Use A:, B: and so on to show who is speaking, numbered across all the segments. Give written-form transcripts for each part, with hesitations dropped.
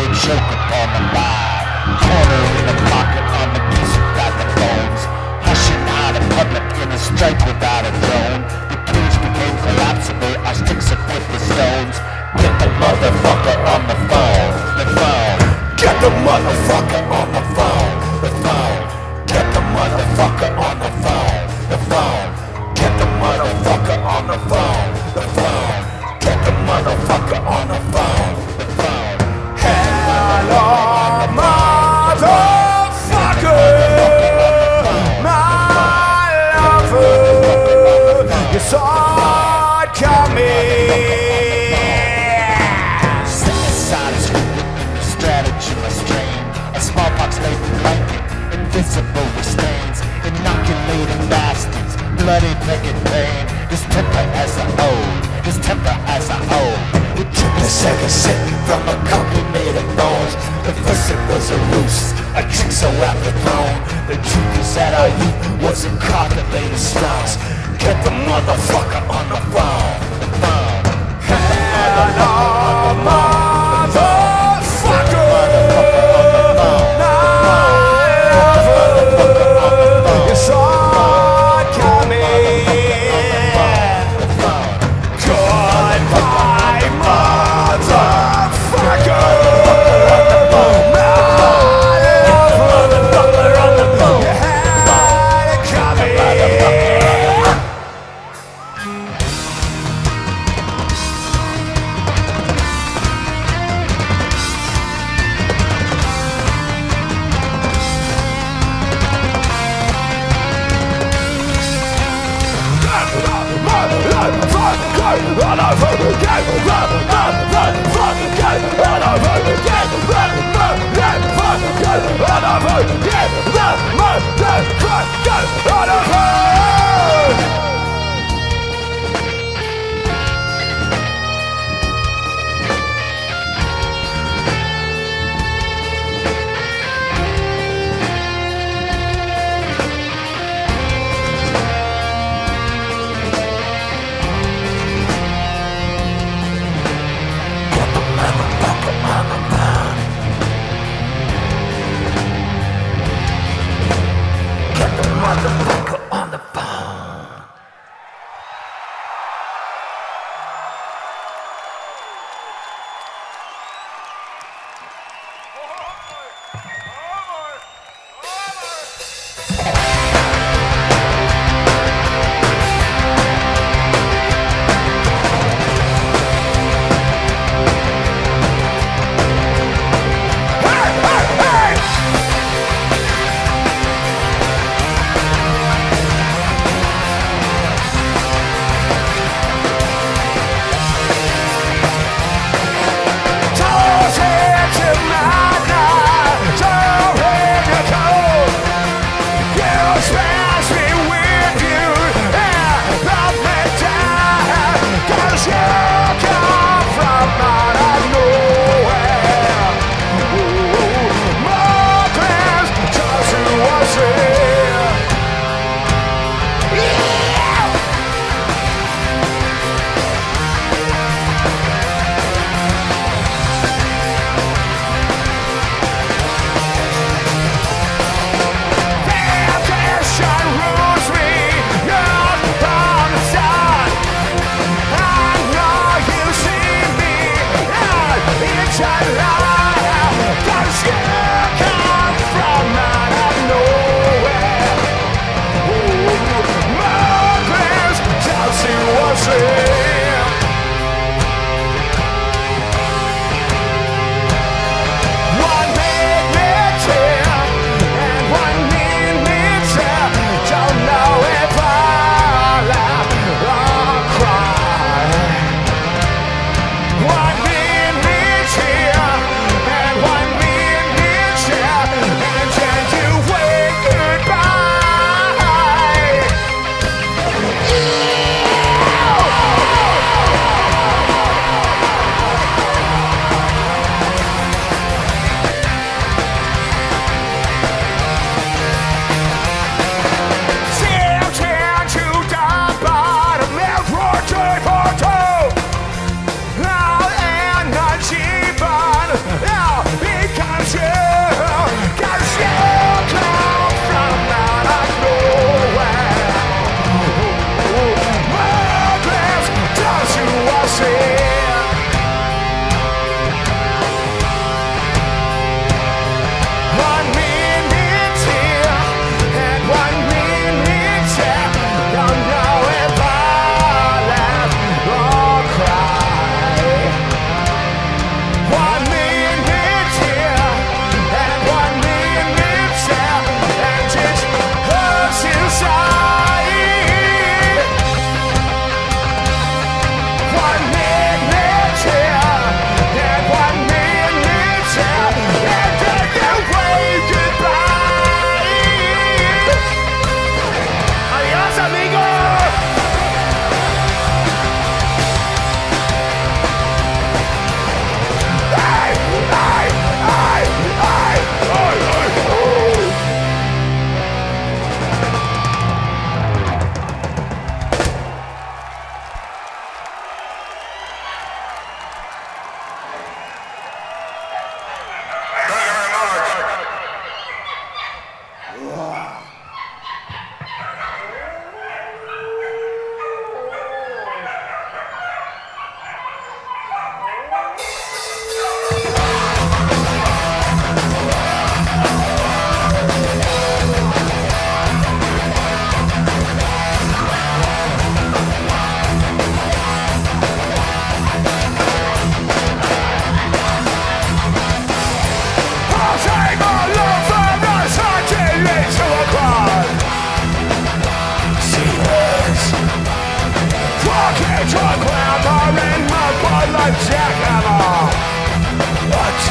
A: they choke upon the lie. Corner in the pocket on the piece without the bones. Hushing out in public in a strike without a drone. The cage became collapsible, I sticks it with the stones. Get the motherfucker on the phone, the phone. Get the motherfucker on the phone, the phone. Get the motherfucker on the phone, the phone. Get the motherfucker on the phone, the phone. Get the motherfucker on the phone, the phone.
B: Hello, motherfucker, my lover, you saw it coming.
A: Set aside a script, strategy a strain. A smallpox-laden blanket, invisible with stains. Inoculating bastards, bloody naked pain. This temper as a whole, this temper as a whole. We took the second sip from a couple made of bones. The first it was a ruse, a trick so apropos. The truth is that our youth wasn't cultivated stars. Get the motherfucker on the phone, the phone. Get the motherfucker on the phone.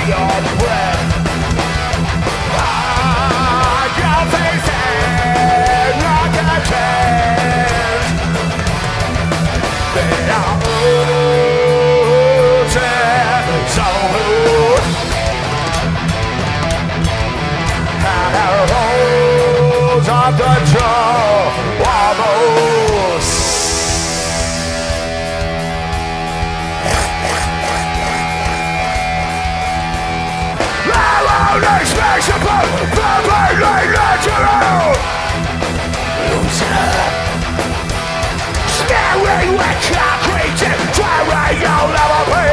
B: your breath. Your face is like a tent. They are oozing so loose. And arrows of the jaw wobbles. Unexplainable, perfectly natural. Loser, staring with concrete, trying you'll never be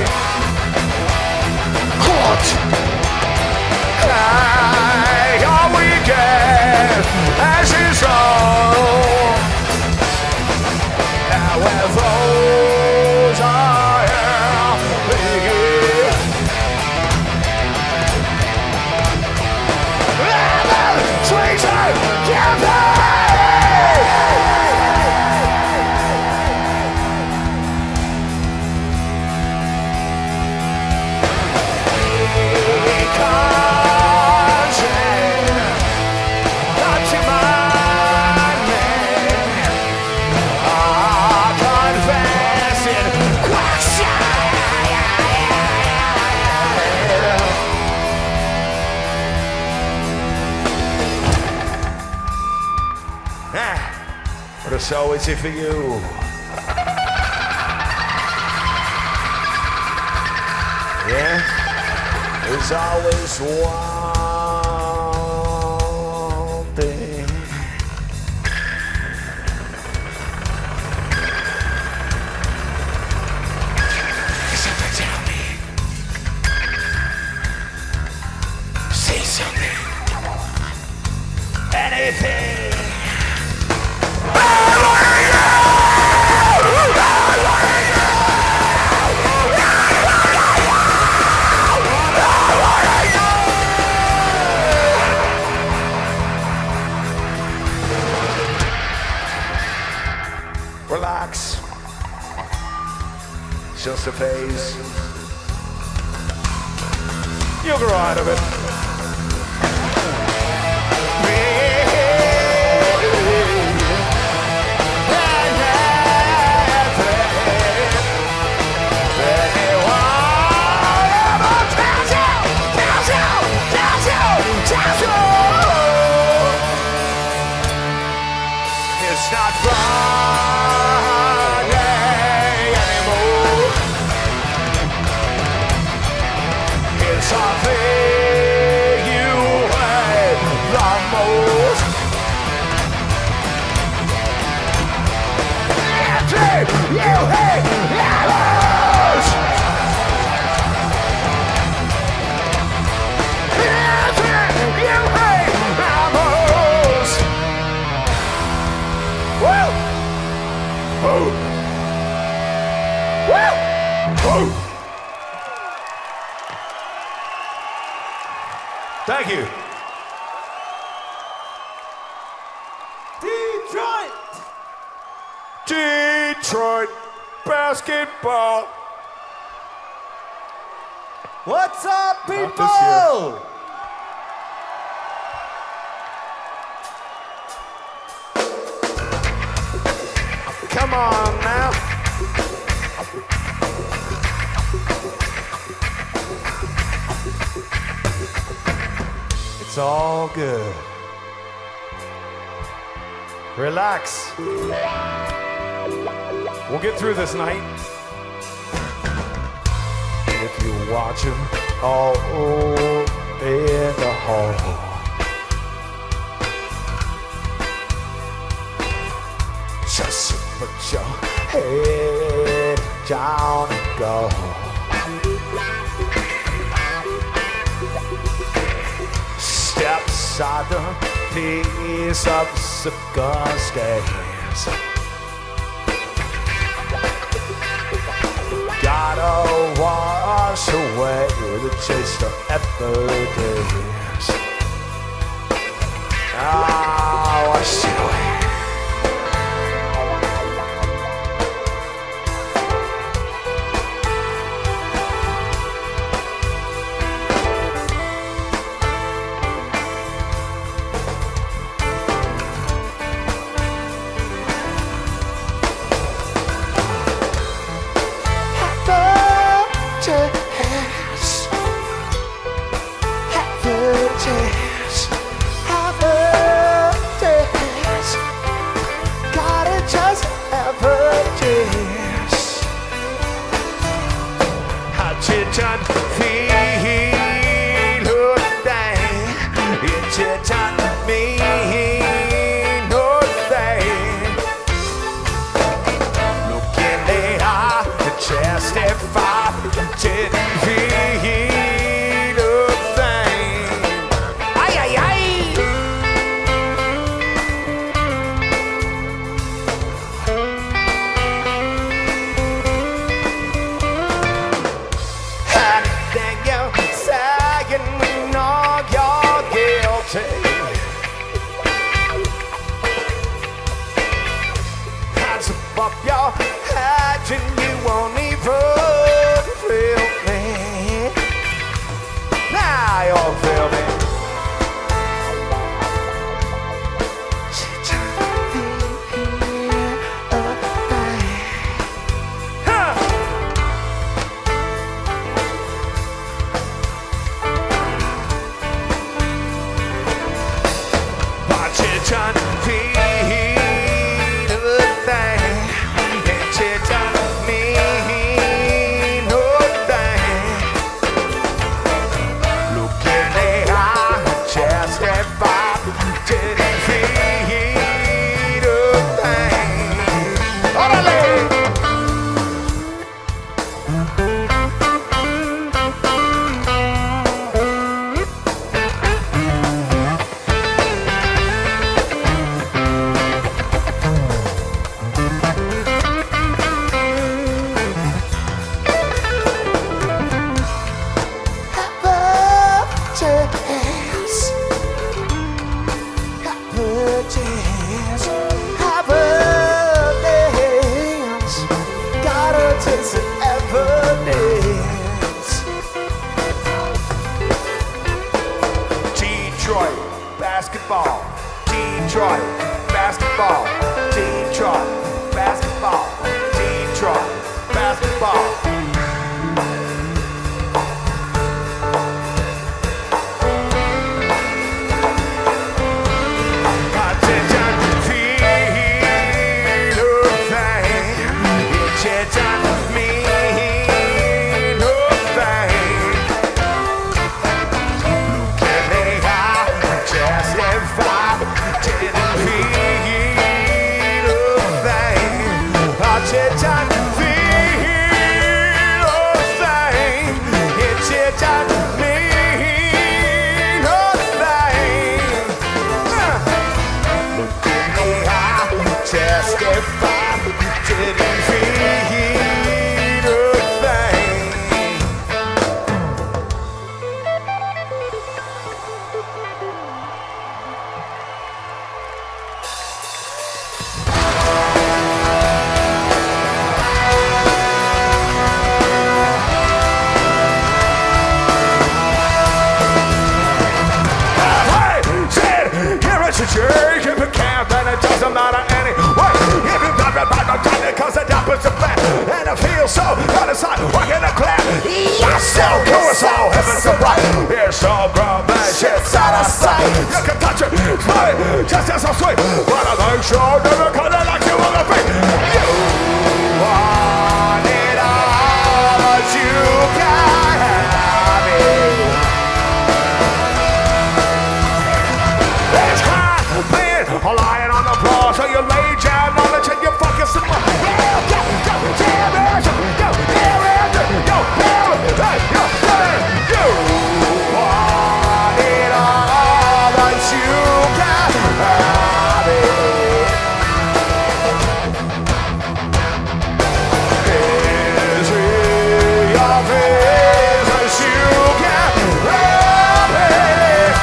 B: caught. All we get as is all. Now we're those are begin. Treason, but it's so easy for you. Yeah? There's always one thing. Something tell me. Say something. Anything. Relax. It's just a phase. You'll grow out of it. It's not Friday anymore. It's something you hate the most. Something you hate the most. Something you hate the most. Woo! Oh! Woo! Oh! Thank you. Detroit basketball.
C: What's up, people?
B: Come on now. It's all good. Relax. We'll get through this night. If you watch him all in the hall. Just put your head down and go. Step aside the piece of circumstance. Gotta wash away the taste of evidence. Ah, wash it away. 전 feel no thing. 이제 전 mean no thing. Look in the eye and testify. Didn't feel no thing. Ay, ay, ay. Anything you say, and we know you're guilty. Hands above your head, and you won't even feel me. Now you'll feel me. Huh. Watch it on feel the thing. It's it on me, no thing. Look in the eye, testify. Didn't feel the thing. Orale! Detroit basketball, Detroit basketball, Detroit basketball, Detroit basketball. Attention, feel no thing. Attention, mean no thing. Look in the eye, testify. Didn't feel no thing. Attention, feel no thing. Attention, mean no thing. Look in the eye, testify. Didn't feel no thing. Hey, said, here is a jerk, if it can't, then it doesn't matter anyway. If you got the bad time, cause the dump is a plan. And I feel so out of sight, working a clan. Yes, so cool, so heaven so bright. Here's so grown, bad shit's out of sight. You can touch it, smell it, just as so sweet. But I make sure never kinda like you on the feet. You want it all, but you can't have it. It's hard being lying on the floor, so you lay down knowledge and you fucking some more. You want it all, but you can't have it. Is it your business? You can't have it.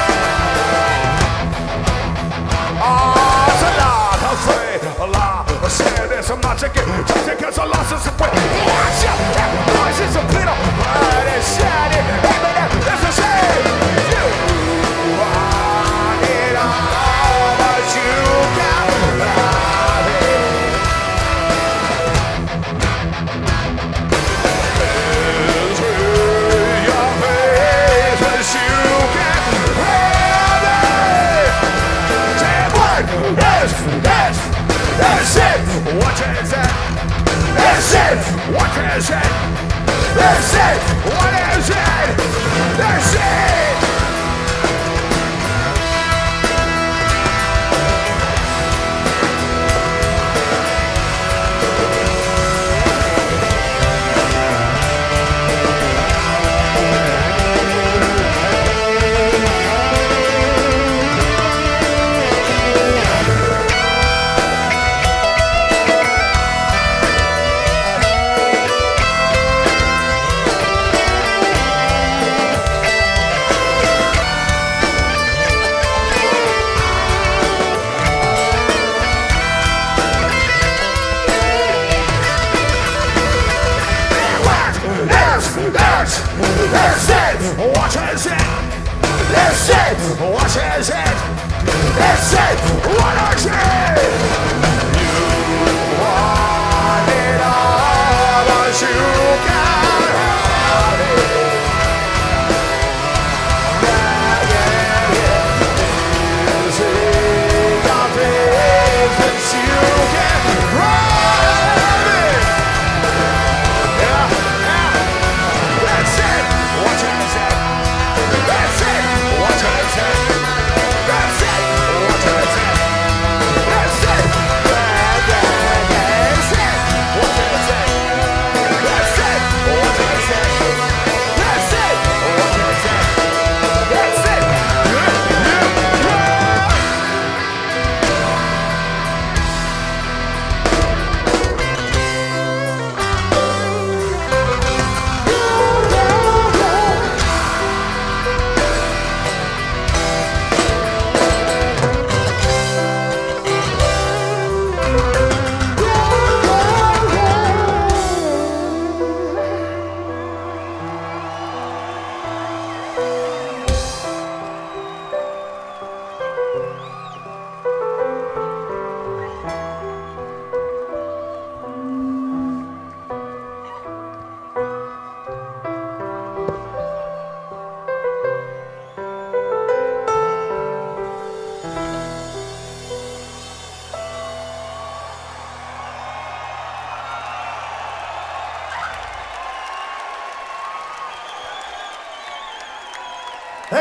B: Oh, it's a lot, I'll say a lot. I said there's some magic, just because I lost some weight. Yeah, yeah, voices of Peter, but it's shining, it's a shame. You want it all, but you can't have it. Is it your business? You can't have it. Say what? That's it. What is it? That's it. What is it? That's it. What is it?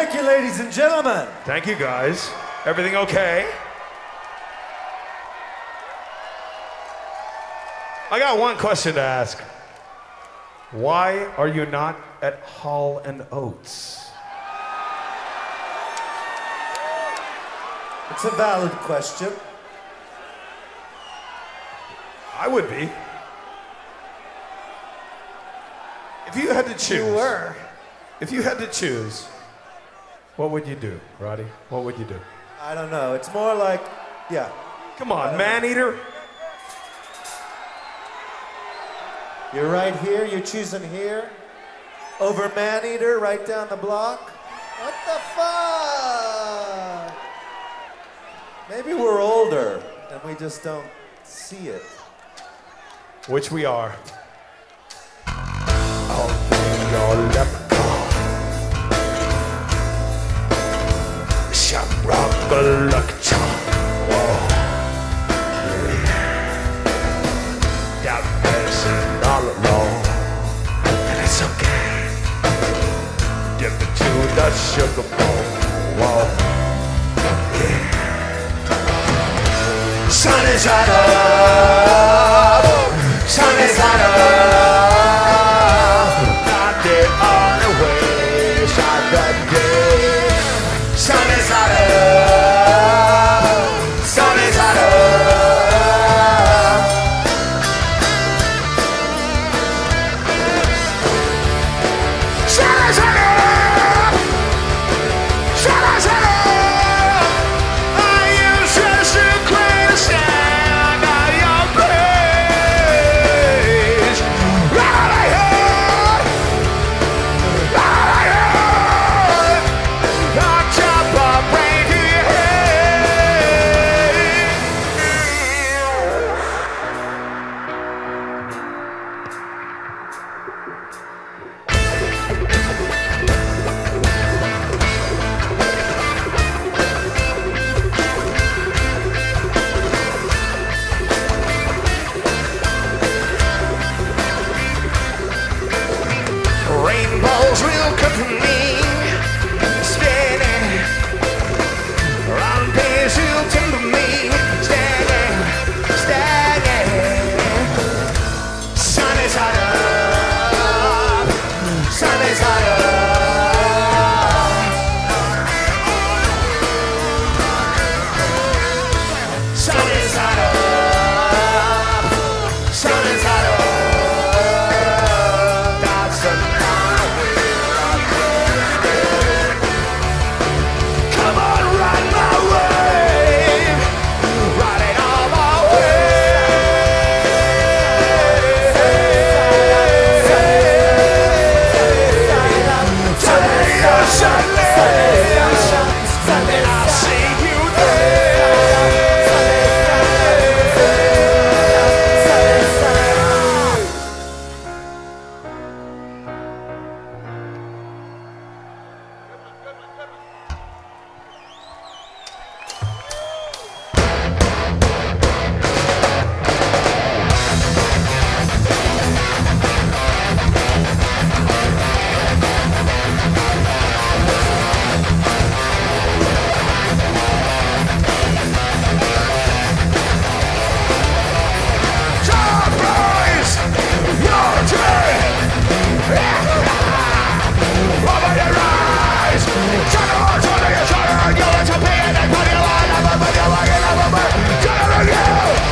C: Thank you, ladies and gentlemen.
B: Thank you, guys. Everything okay? I got one question to ask. Why are you not at Hall and Oates?
C: It's a valid question.
B: I would be. If you had to choose.
C: You were.
B: If you had to choose, what would you do, Roddy? What would you do?
C: I don't know. It's more like, yeah.
B: Come on, man-eater.
C: You're right here. You're choosing here. Over Maneater, right down the block. What the fuck? Maybe we're older and we just don't see it.
B: Which we are. I'll be your leprechaun. Shamrock a lucky charm. Whoa. Got medicine all alone. And it's okay. Dip into the sugar bowl. Whoa. Yeah. Sun is out up. Sun is out up. Not the only way. Shot the day. Sun is out up. Sun is out up. Sun is out up. Sun is out up. I use just a great sound of your praise. Right here. Right here. On top of rain to your head. Rainbows will come to me, spinning. Round days will timber me, standing, standing. Sun is out up, sun is out up. Sun is out up, sun is out up. That's the come on, ride my wave, ride it all my way. Sunday, and I'll see you there. Surprise! Your dream! Over your eyes! Shadow on your shoulder, you want to pay and put your line up, but you're walking up, but you're you!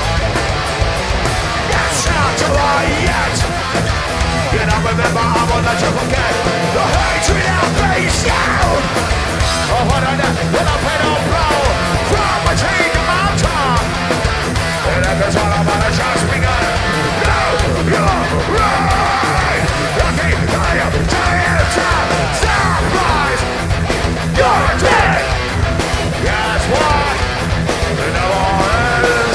B: It's not too late yet! You don't remember, I won't let you forget the hatred I'll face down! Oh, what I did, when I paid no blow from a chain to my tongue! And that's all about a chance we got. No, you're right. Okay, I am tired of time. Surprise, you're dead. Guess what? No one is.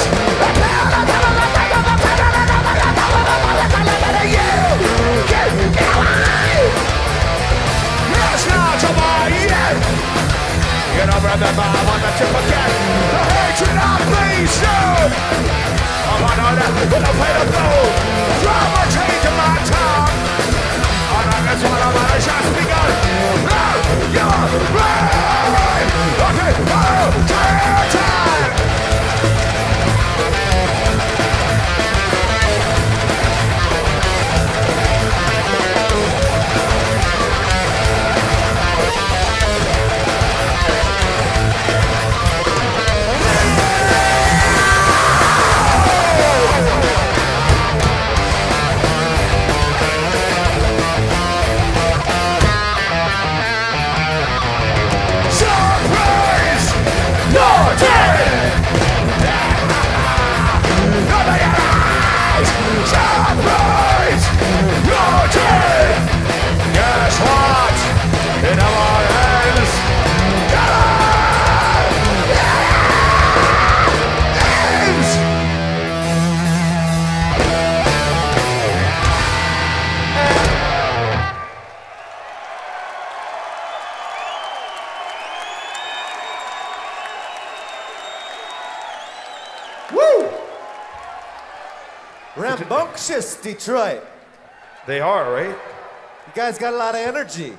B: You get away. It's not over yet. You don't remember, I want that you forget the hatred I please you. I'm on that, when I play the blow, from a chain to my tongue. I'm not That's what I'm gonna just begun. Now you're right. Okay, time. Guess what? In our hands,
C: Woo! Rambunctious Detroit.
B: they are, right?
C: You guys got a lot of energy.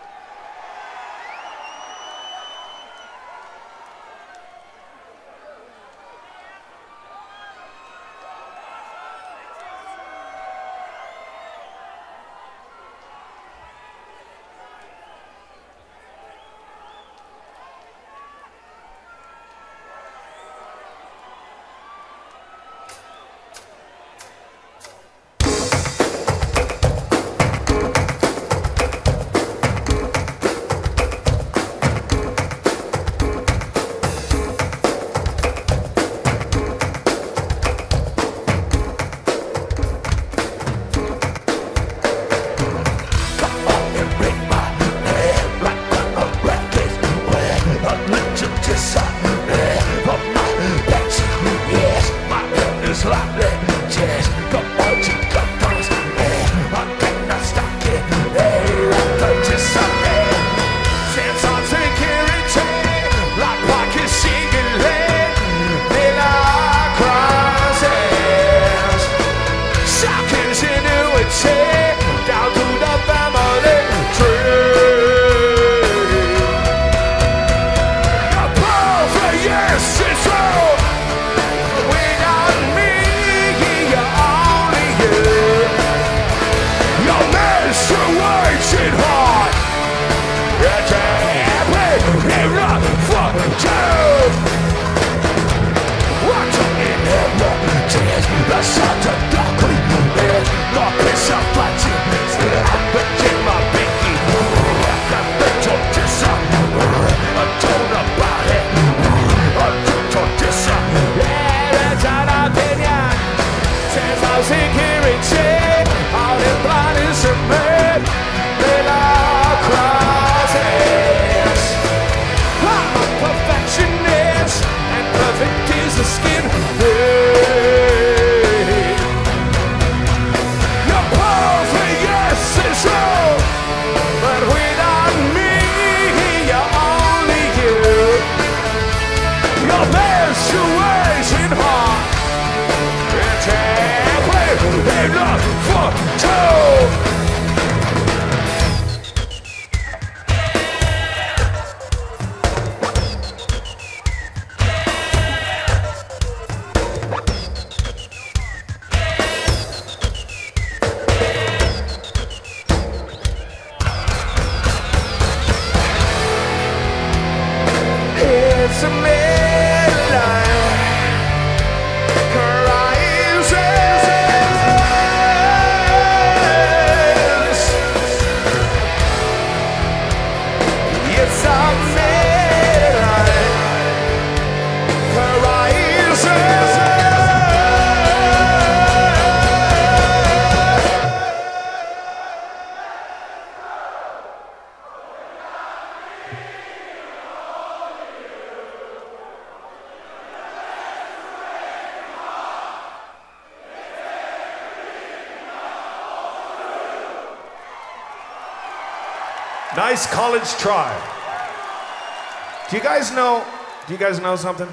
C: down to the family tree. The perfect yes is true. Without me, you're only you. Your menstruation hard. It's a happy enough for two. What's in heaven? Tears, the sun to darkly. No piece of budget. I'm between my pinky. I'm between this up. I told about it. I told this up. It's an opinion. Since I was in security, all the blind is a man. They love crosses. I'm a perfectionist, and perfect is the skin. But without me, you're only you. Your menstruation heart. It's a enough for two. It's a midnight crisis. It's a midnight crisis. Nice college try. Do you guys know something?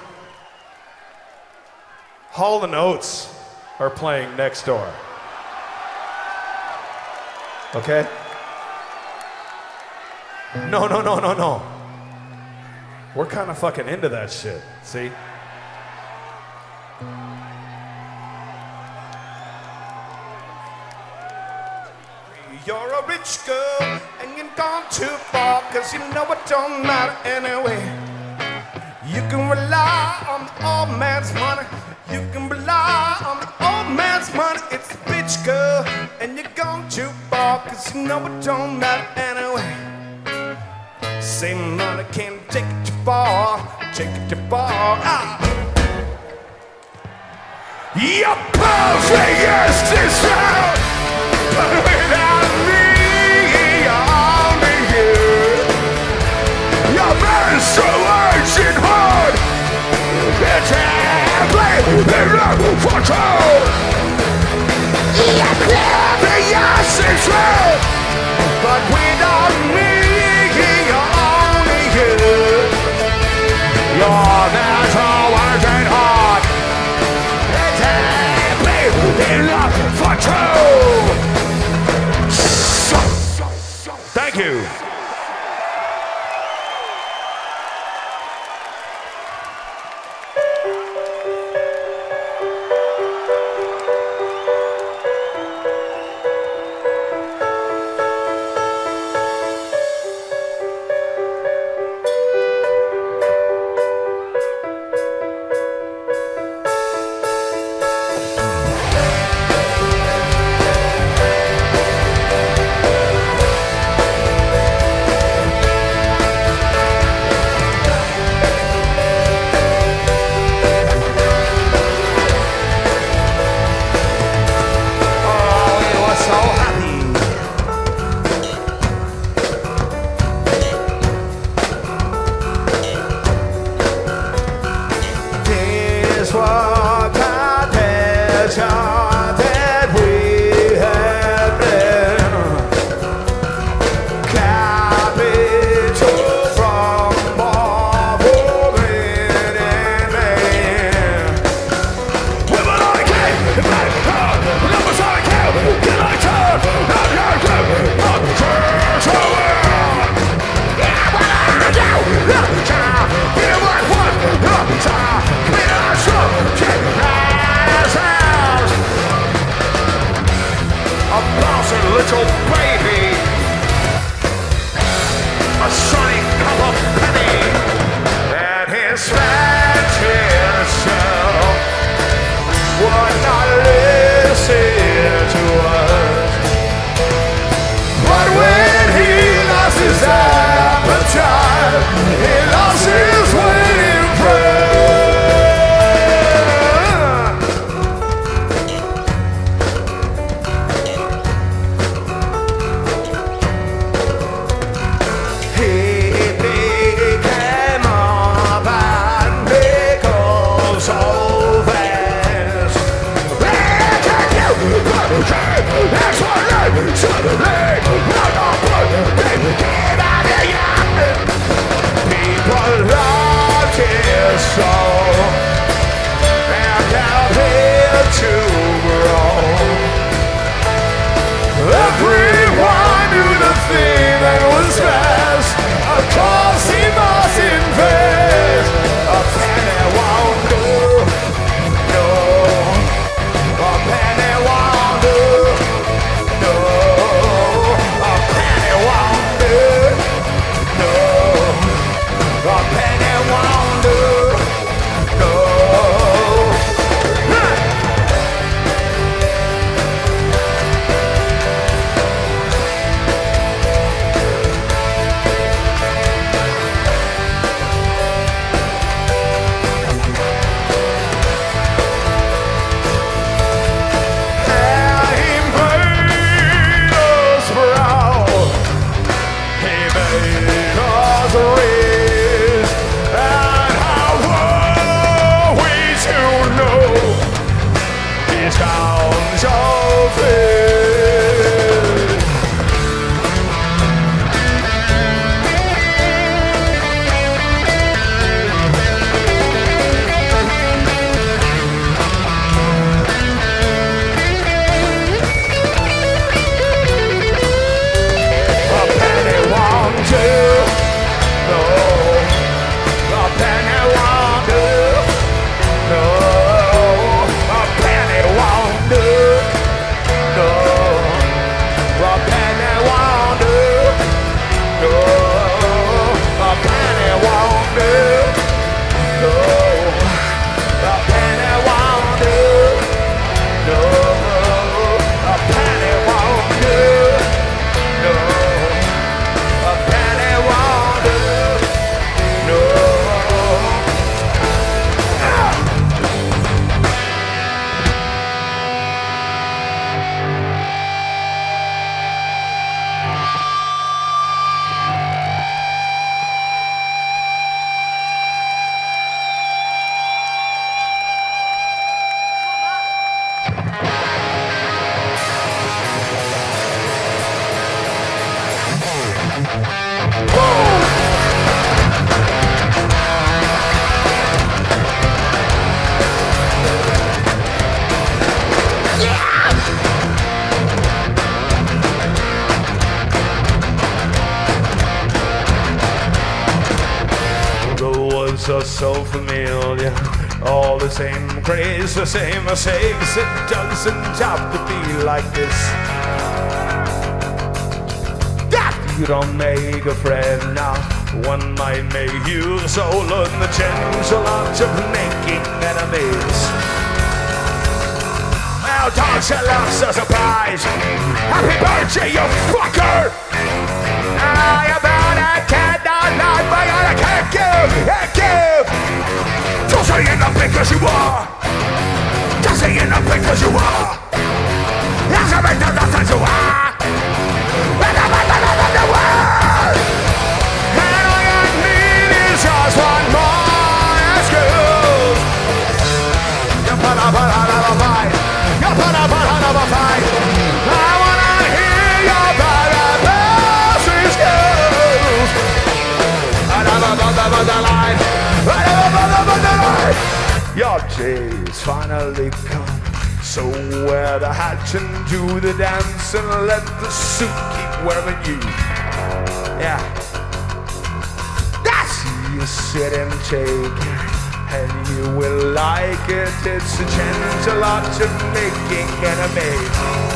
C: Hall & Oates are playing next door. Okay?
B: No, no, no, no, no. We're kind of fucking into that shit, see? You're a rich girl and you've gone too far, cause you know it don't matter anyway. You can rely on the old man's money. You can rely on the old man's money. It's a bitch girl and you're gone too far, cause you know it don't matter anyway. Same money can't take it too far, take it too far. Your perfect is out, but without me, only you. Your menstruation hard, it's every enough for two. Your yes is true, but without me, only you. Your natural working hard, it's every enough for two. Thank you. words are so familiar. All the same craze, the same mistakes. It doesn't have to be like this. That you don't make a friend now. One might make you so learn the gentle art of making enemies. Now don't you love so surprise? Happy birthday, you fucker! I about a cannot lie, but I can't give. Don't say you're not because you are. Don't say you're not because you are. That's a bit of nothing you are. And I'm in the world. And all I need is just one more excuse. You put up another fight. You put up another fight. I wanna hear your best excuse. Another line. Your day's finally come. So wear the hat and do the dance and let the suit keep wearing you. Yeah. That's you sit and take, and you will like it. It's a gentle art of making enemies.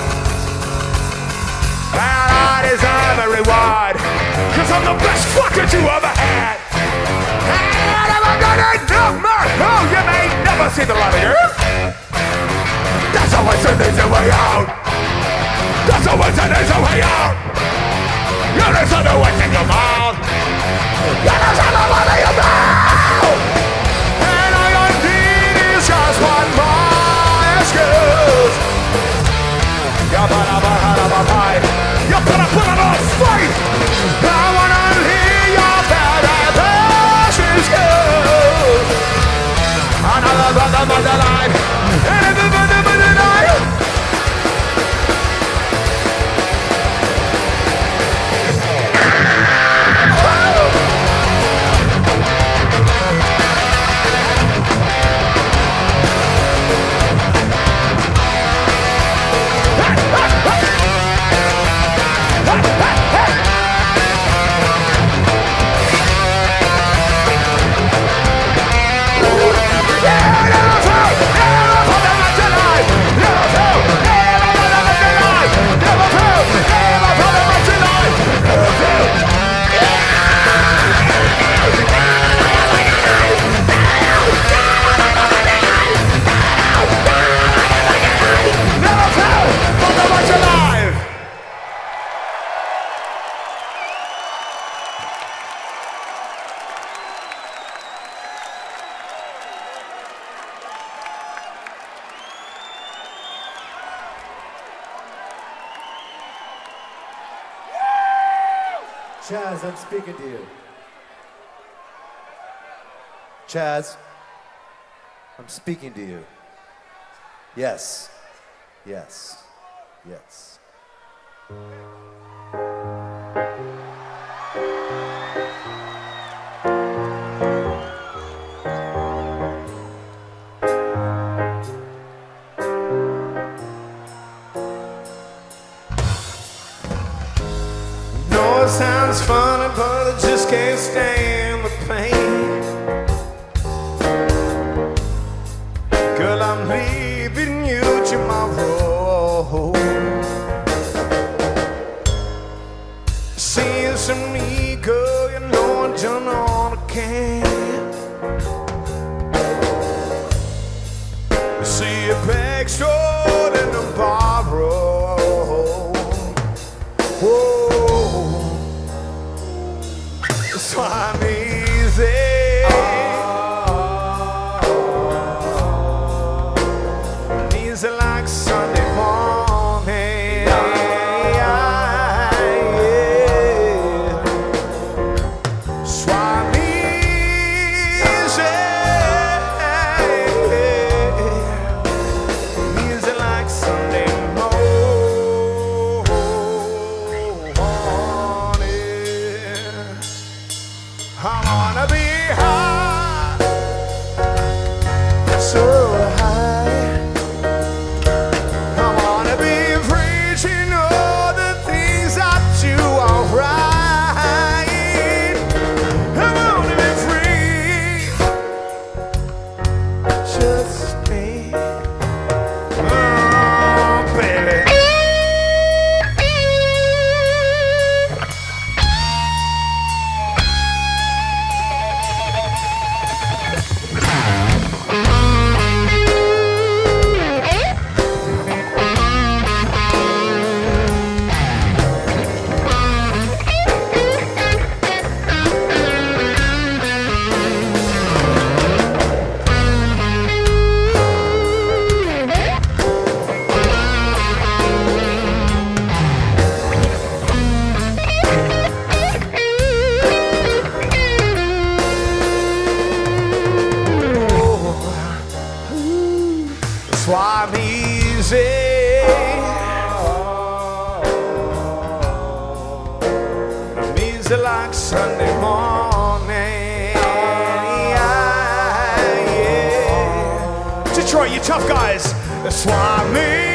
B: And I deserve a reward, 'cause I'm the best fucker you ever had. And I'm gonna number who you may never see the light of you. That's always an easy way out. That's always an easy way out. You listen to what's in your mouth. You listen to what's in your mouth. And all you need is just one more excuse. You better put on a fight. You better put on a fight. I wanna hear your best excuse. Another line.
C: Chaz, I'm speaking to you. Chaz, I'm speaking to you. Yes, yes, yes.
B: It sounds funny, but I just can't stand the pain. Girl, I'm leaving you tomorrow. Seems to me, girl, you know I've done all I can. See you back short in the borrow. Whoa. So I'm easy. Easy like Sunday morning. Yeah. So I'm easy. Easy like Sunday I wanna be high, so high. I wanna be free to know the things I do are right. I wanna be free Detroit, you tough guys. The Swami.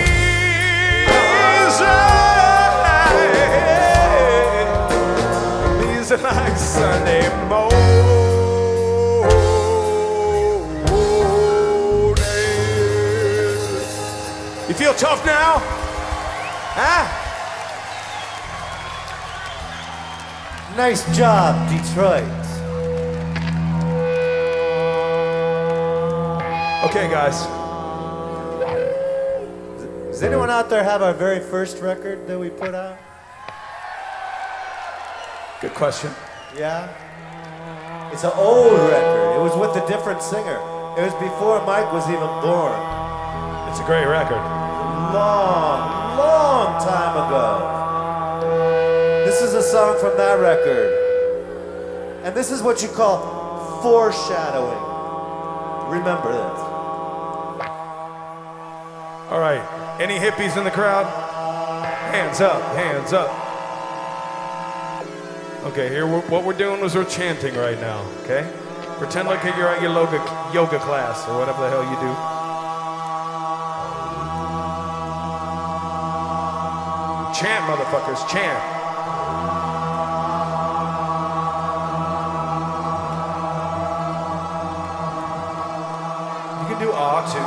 B: These are like Sunday mornings. You feel tough now? Huh?
C: Nice job, Detroit.
B: Okay, guys.
C: Does anyone out there have our very first record that we put out?
B: Good question.
C: Yeah? It's an old record. It was with a different singer. It was before Mike was even born.
B: It's a great record.
C: Long, long time ago. This is a song from that record. And this is what you call foreshadowing. Remember this.
B: All right. Any hippies in the crowd? Hands up, hands up. Okay, here what we're doing is we're chanting right now, okay? Pretend like you're at your yoga class or whatever the hell you do. Chant, motherfuckers, chant. You can do ah too.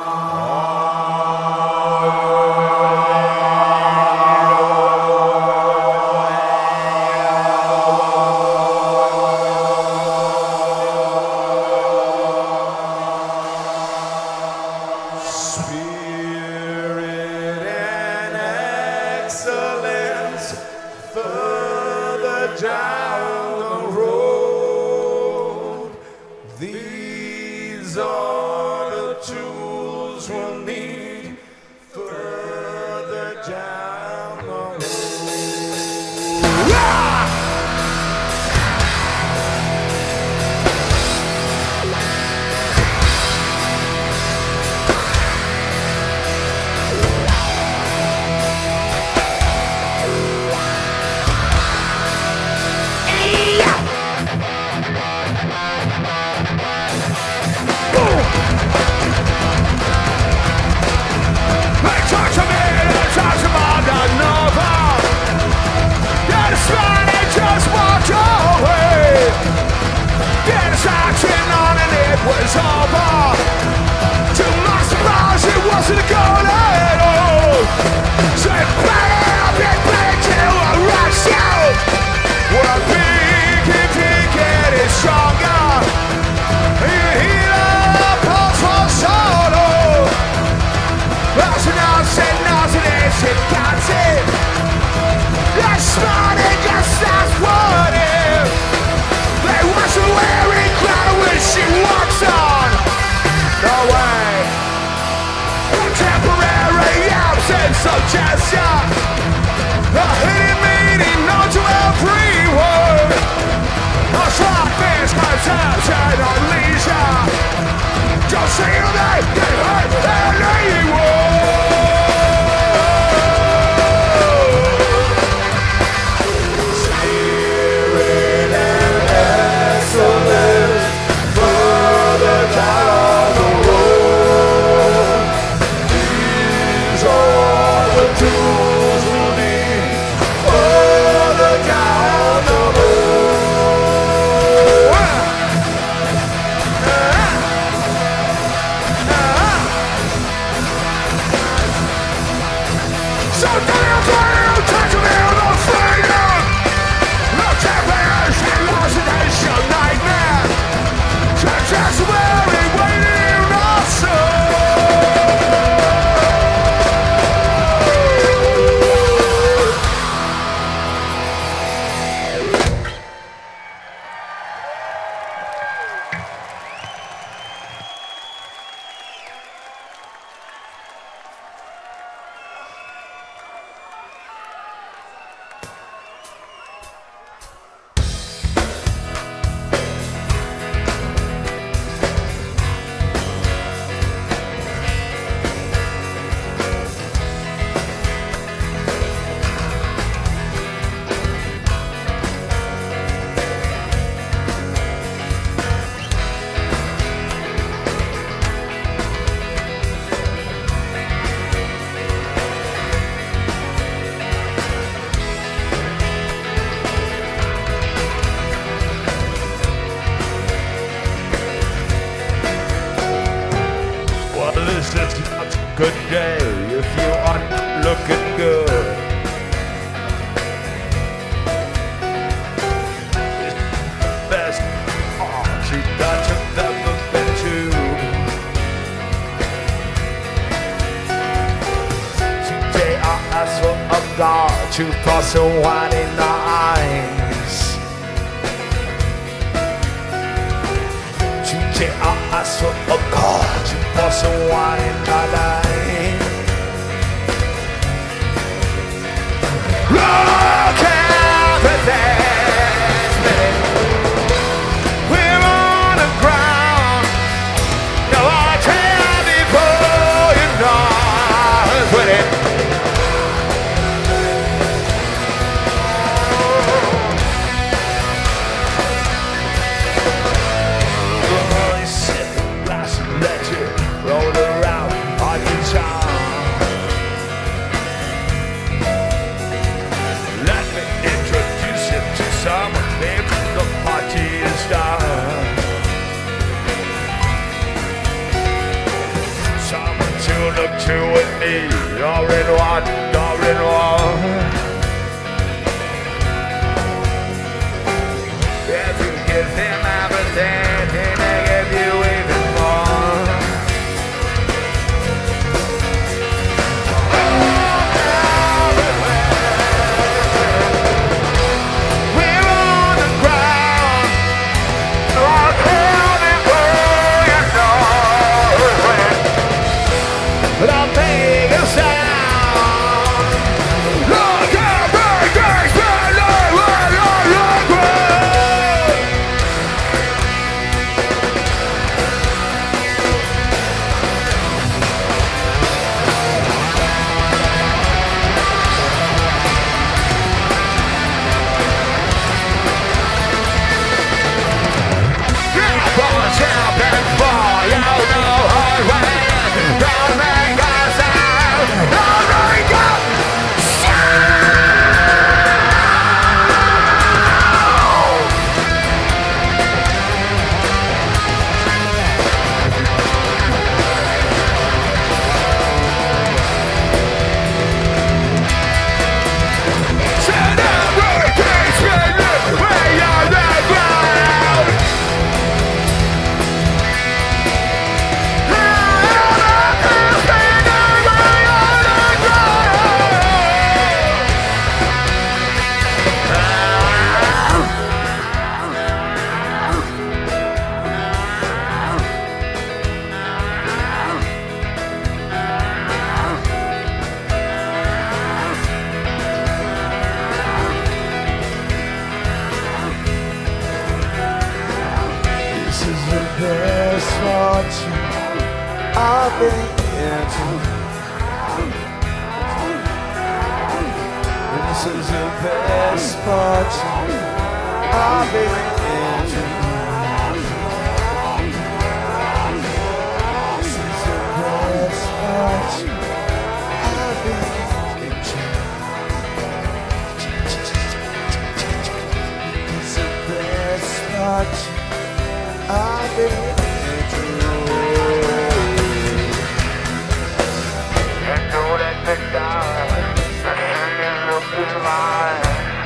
B: Spirit and excellence further down the road. These are the tools we'll need further down the road. Was over. To my surprise, it wasn't good at all. So it better to rush out. Well, big if he getting stronger. You hear the pulse for sorrow. That's nothing is it got it. That's smart and just that's what if. They wasn't wearing clown when she walks on. No way. Temporary absence of gesture. A hidden meaning known to everyone. A slot misconception on leisure. Just feel they can hurt anyone. Tools good day if you aren't looking good. It's the best party that you've ever been to. Today I ask for a God to cross a wine in the eyes. Today I ask for a God to cross a wine in the eyes. Look at this minute. We're on the ground. Now I tell before you know it's with it. Roll around on your tongue. Let me introduce you to someone if the party is done. Someone to look to with me, you're in one, you're in one. If you give him everything, he may give you even more. But I'll make a sound. Look at big things, jump and fall, you know hard way. Don't make a sound. Don't make a celebrity spirit way on the ground. This is the best fortune I've been into. This is the best fortune I've been into. This is the best fortune I've been into. It's the best fortune I've been and don't let me die. And you look in mine.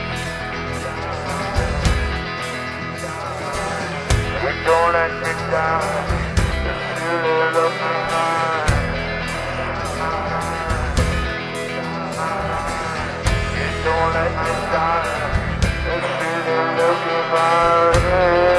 B: And don't let me die. And you look in mine. And don't let me die. And you look in mine.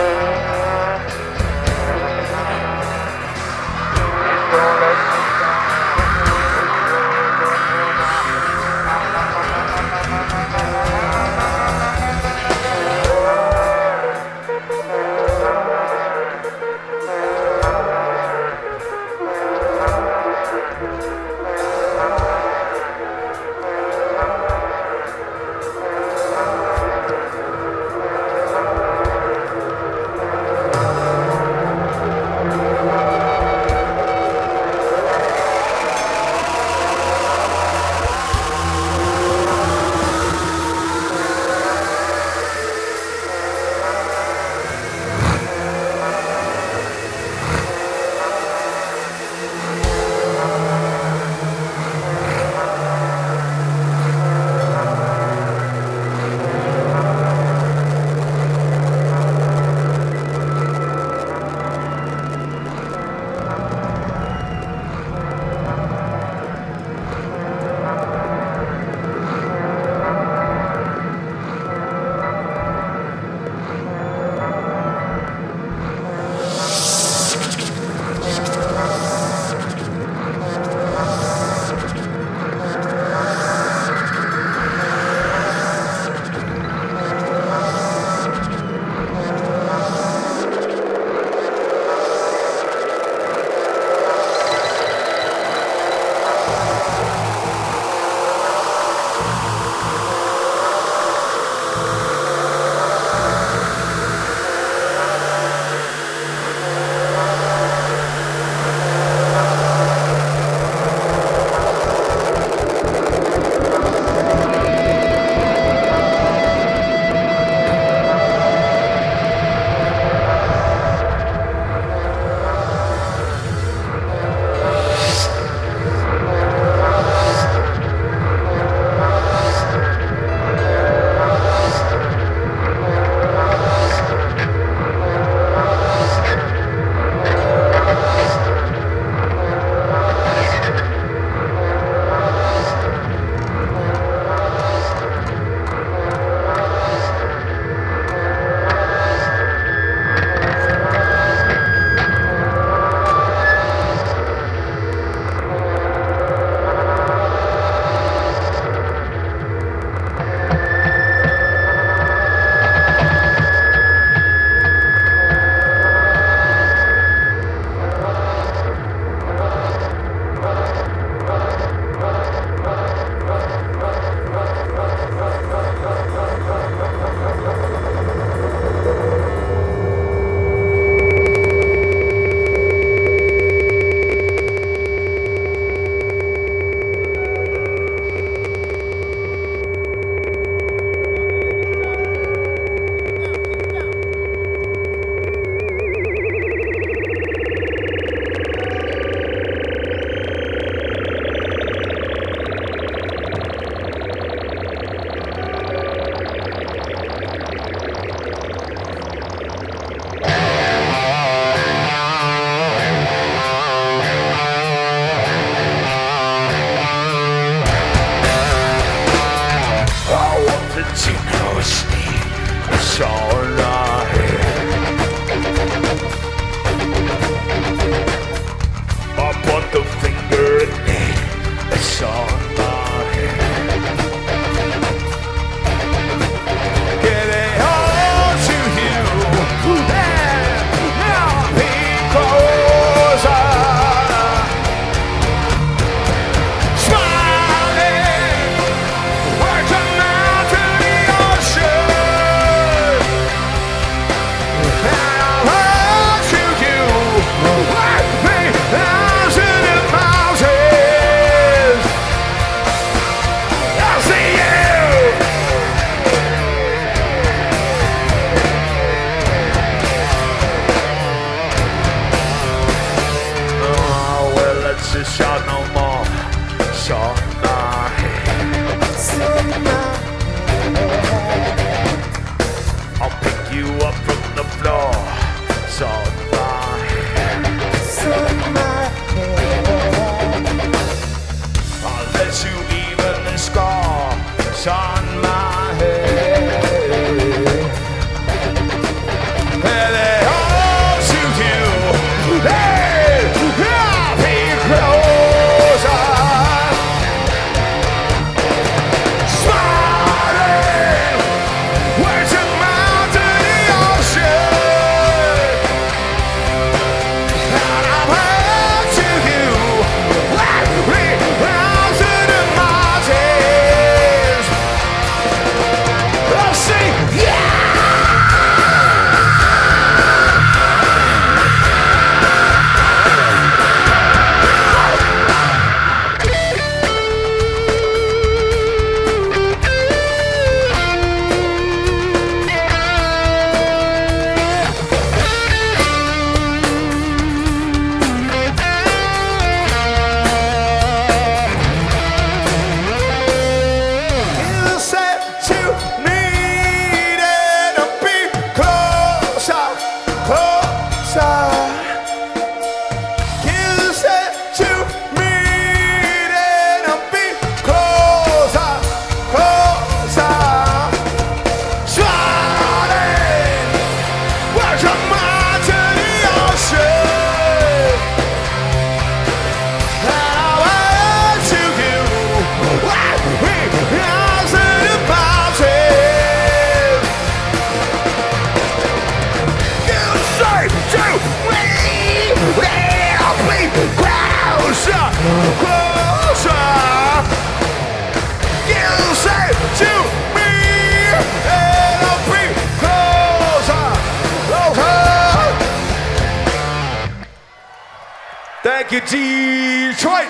B: Thank you, Detroit.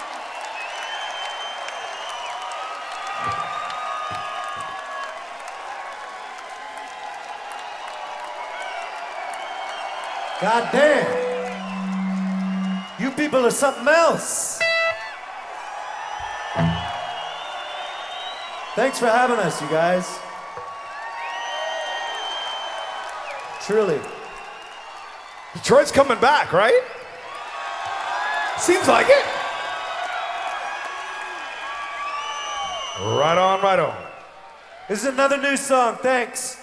C: God damn. You people are something else. Thanks for having us, you guys. Truly.
B: Detroit's coming back, right? Seems like it. Right on, right on.
C: This is another new song, thanks.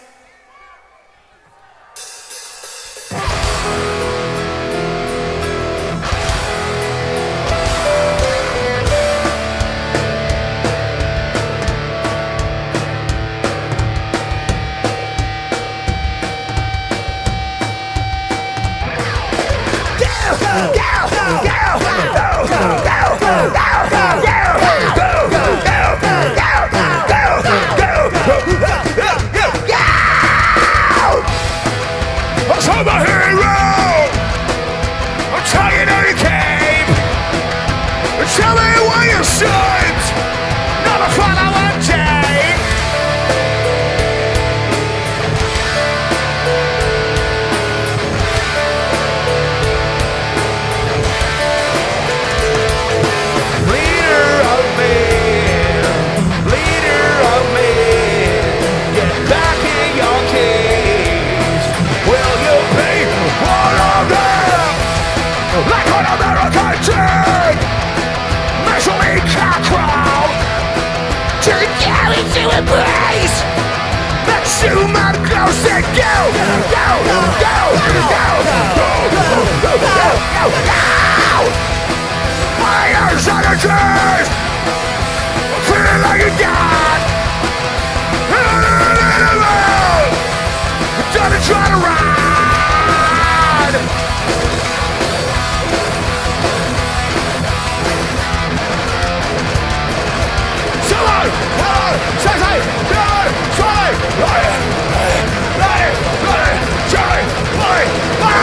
B: I'm a hero. I'm telling you you came. Tell me why you should not follow a chain. Leader of men, get back in your cage. Will you be one of them? Like an American dream, measuring crowd to carry to embrace. Let's zoom up close and go, go, go, go, go, go, go, go, go. Fires on the trees, feeling like a god. Gonna try to ride. Someone, say, Charlie,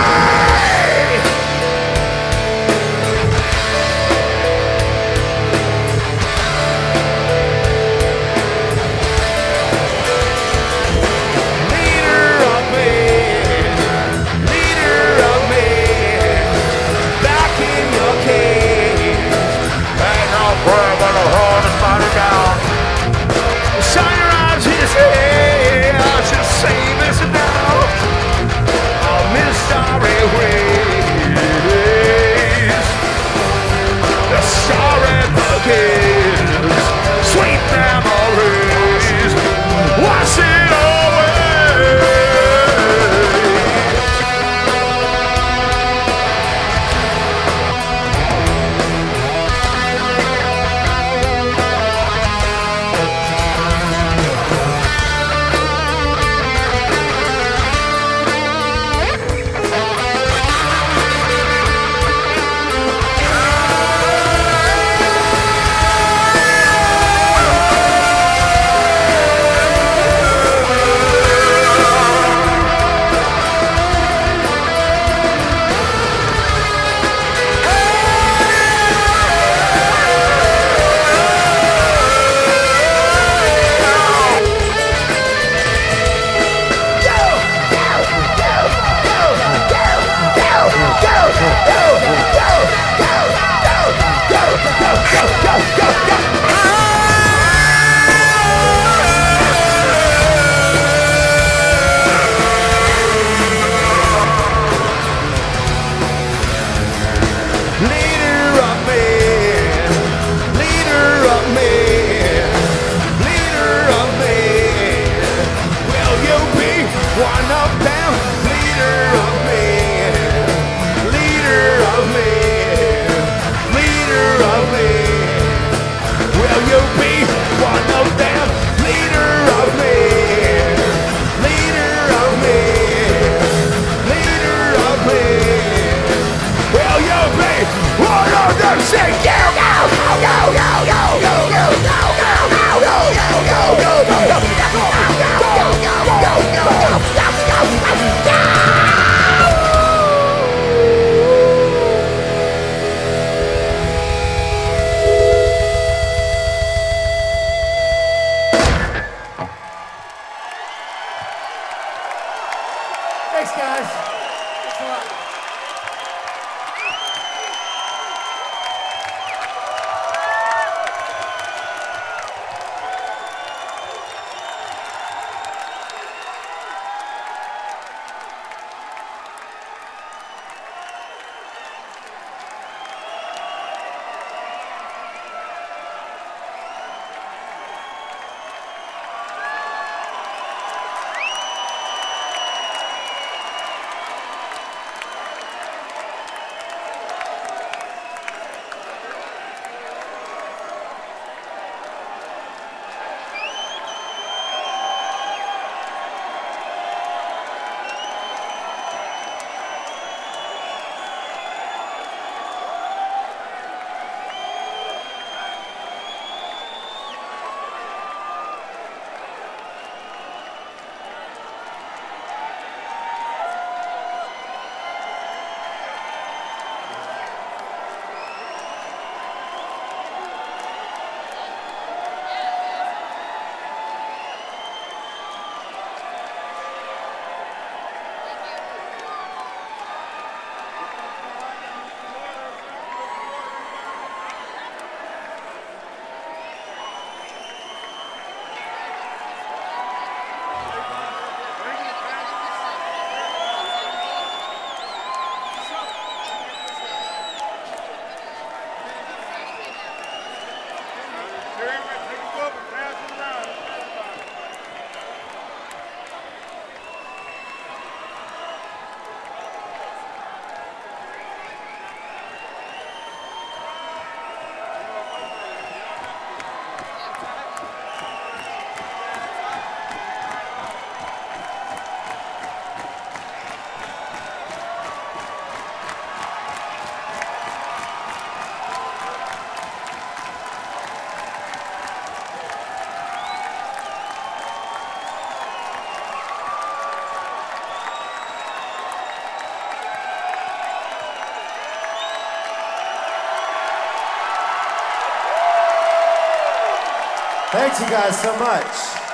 C: Thanks, you guys, so much.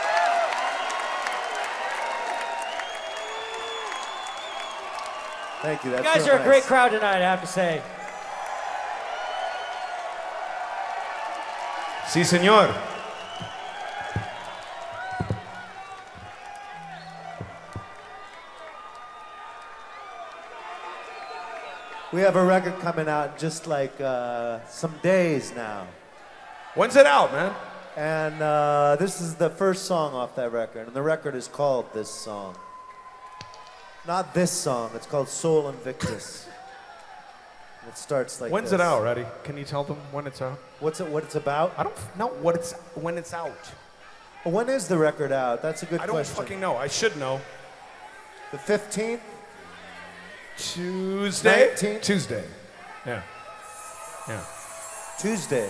C: Thank you. That's
D: You guys
C: so
D: are
C: nice.
D: a great crowd tonight, I have to say.
B: Sí, señor.
C: We have a record coming out in just like some days now.
B: When's it out, man?
C: And this is the first song off that record. And the record is called This Song. Not this song, it's called Soul Invictus. And it starts like
B: When's
C: this.
B: it out, Reddy? Can you tell them when it's out?
C: What it's about?
B: I don't know when it's out.
C: Well, when is the record out? That's a good
B: I don't
C: question.
B: fucking know. I should know.
C: The 15th?
B: Tuesday?
C: 19th?
B: Tuesday. Yeah. Yeah.
C: Tuesday.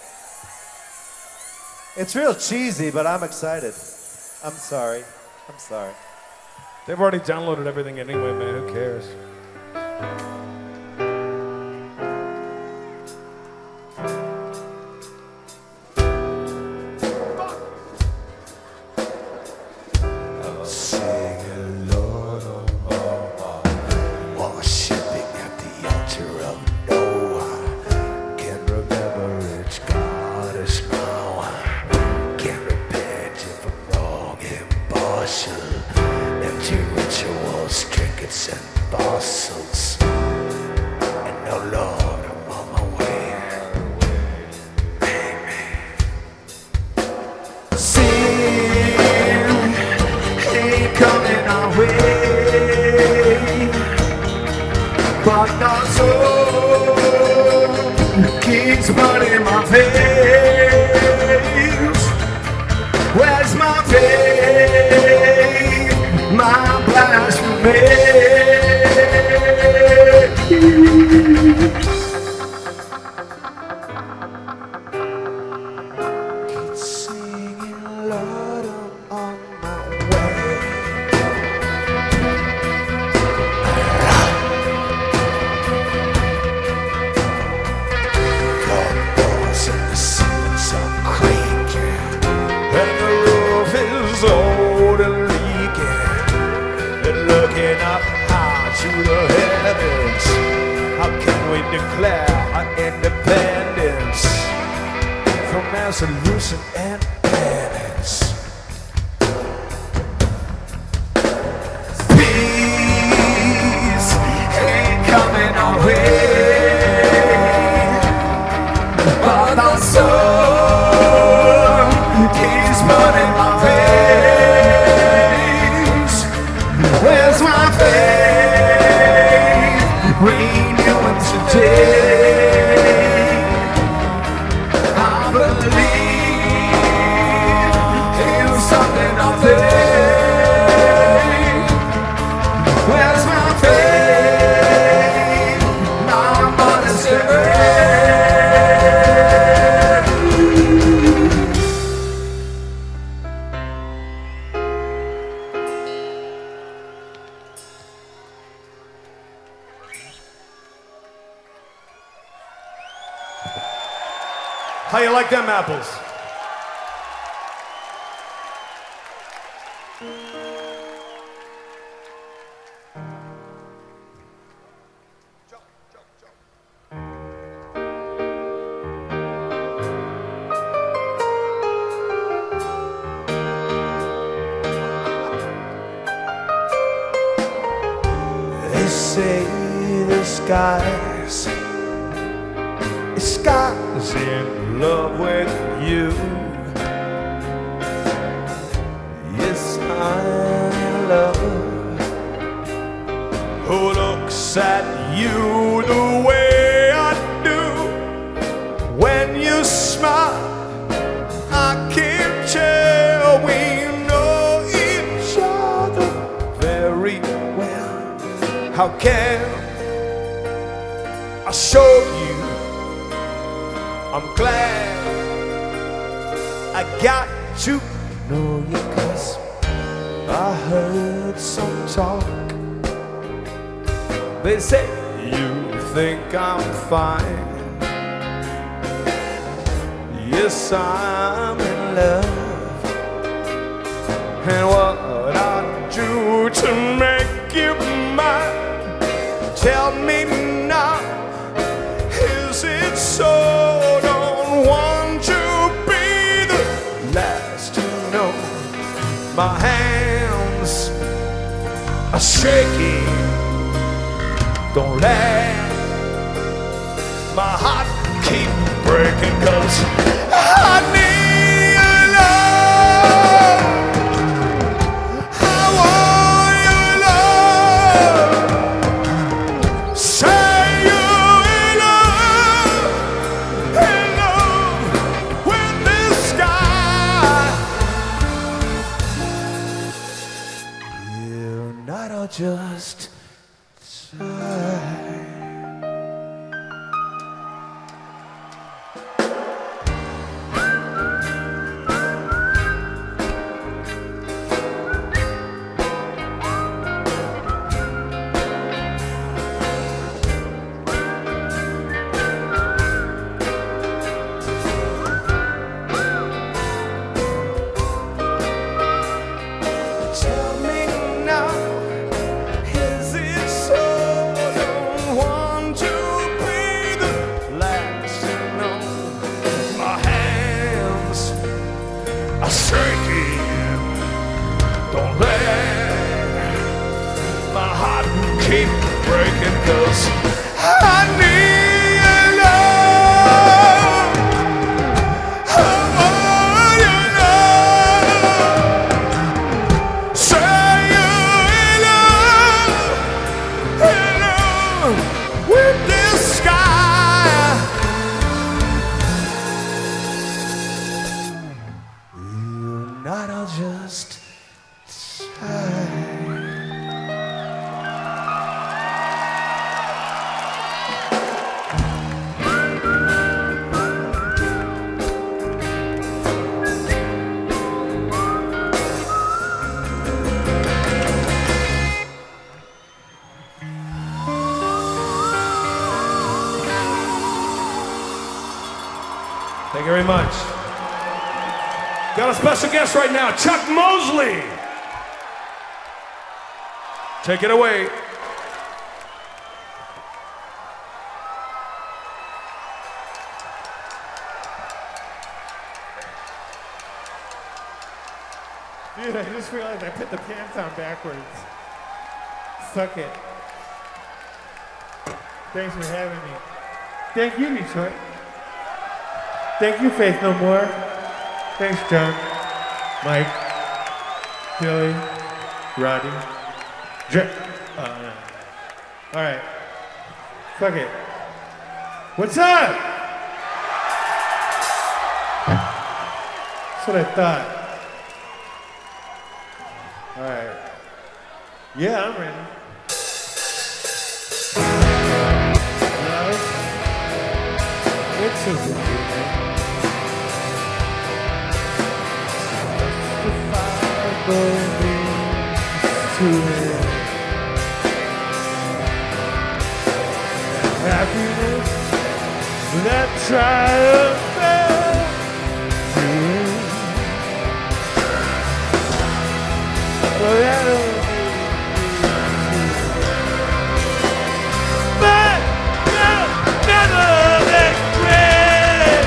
C: It's real cheesy, but I'm excited. I'm sorry. I'm sorry.
B: They've already downloaded everything anyway, man. Who cares? How you like them apples?
E: They say the skies in love with you. Yes, I'm in love. Who looks at you the way I do? When you smile, I can tell we know each other very well. How can I show you? I'm glad I got to know you, 'cause I heard some talk. They say you think I'm fine. Yes, I'm in love. And what I do to make you mine? Tell me now, is it so? Don't want to be the last to know. My hands are shaking. Don't let my heart keep breaking, 'cause I need your love. I want your love. Say you're in love with this sky. You're not all just time. Tell me now, is it so? Don't want to be the last to know. My hands are shaking. Don't let my heart keep breaking, 'cause I need your love. I want your love. Say you're in love with this sky. You're not all just time. Thank you very much. Got a special guest right now, Chuck Mosley. Take it away.
D: Dude, I just realized I put the pants on backwards. Suck it. Thanks for having me. Thank you, Detroit. Thank you, Faith No More. Thanks, John, Mike, Billy, Roddy. All right. Fuck it. What's up? That's what I thought. All right. Yeah, I'm ready. It's so good, man. To it. Happiness that triumphs through. Well, that'll but never regret.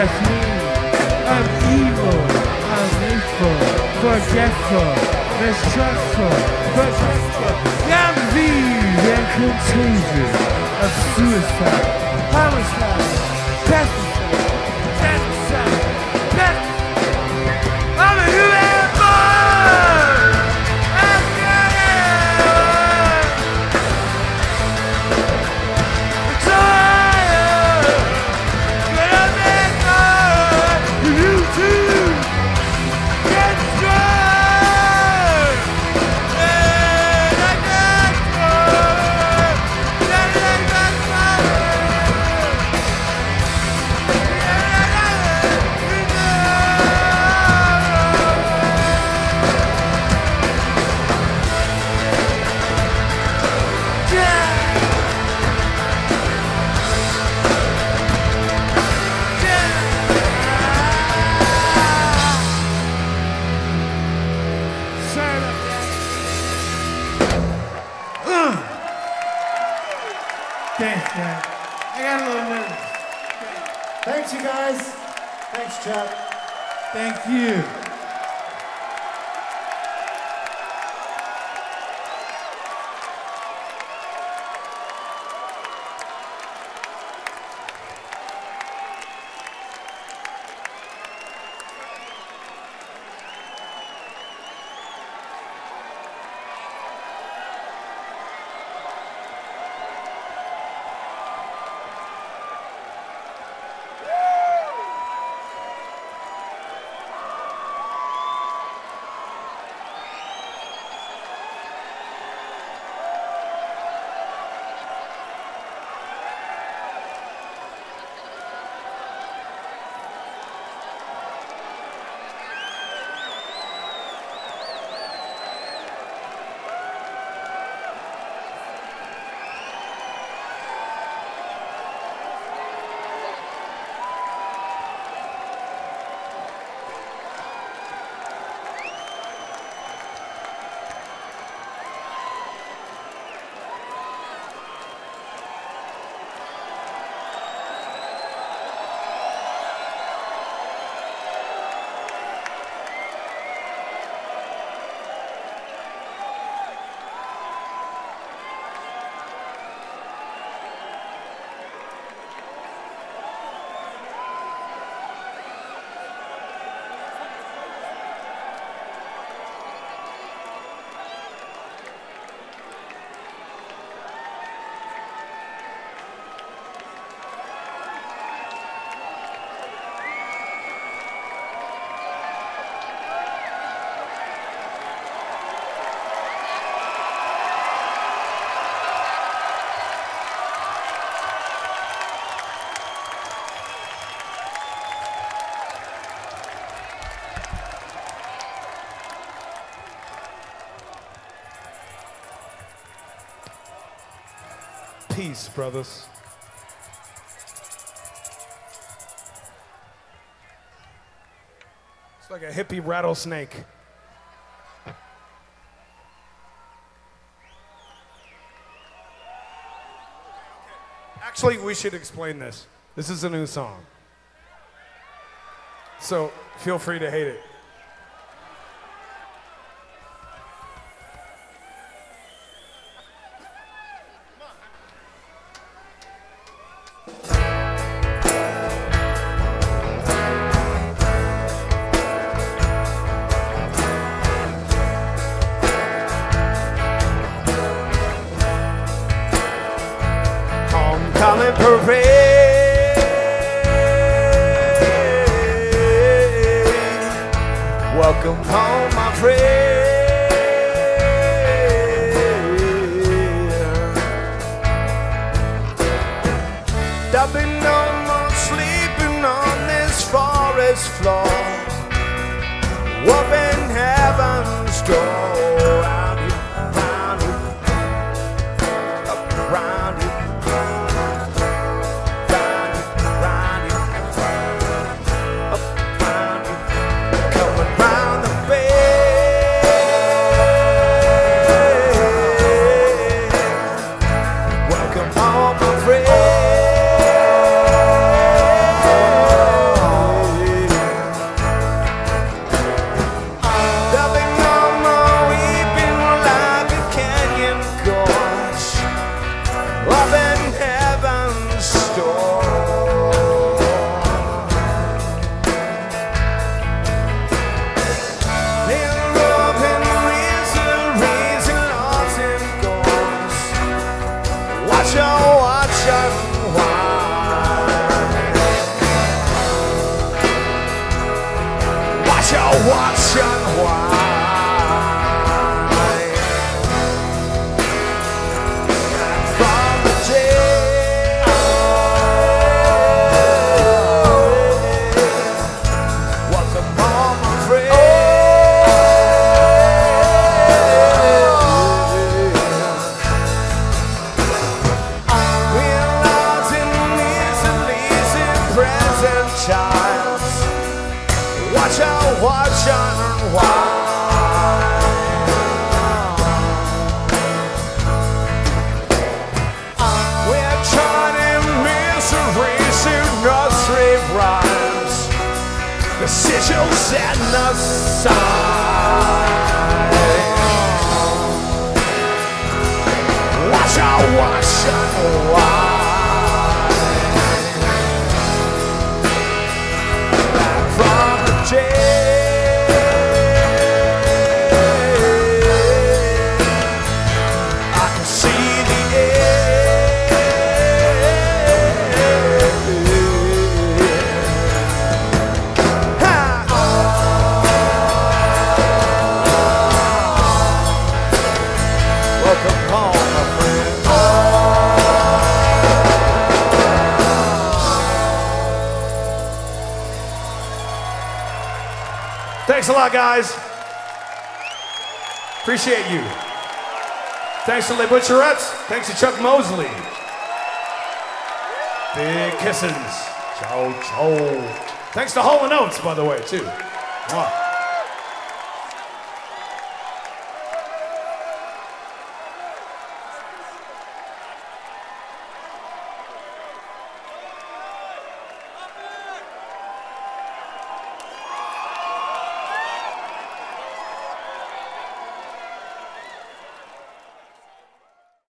D: That's me. I'm evil, I'm hateful, forgetful, mistrustful, forgetful. I'm disease and contagious of suicide, homicide, pesticide, genocide, pesticide. I'm a human born! I'm Thanks, man. I got a little nervous.
C: Thanks, you guys. Thanks, Chuck.
D: Thank you.
E: Peace, brothers. It's like a hippie rattlesnake. Actually, we should explain this. This is a new song. So feel free to hate it.
B: Homecoming parade. Welcome home, my friend. There'll be no more sleeping on this forest floor. Whooping heaven's door. Round you, round you, up round you. angels and the sun. Wash and wine from the dead. I can see the welcome home, my friend. Thanks a lot, guys. Appreciate you. Thanks to Les Butcherettes. Thanks to Chuck Mosley. Big kisses. Ciao, ciao. Thanks to Hall & Oates, by the way, too. Mwah.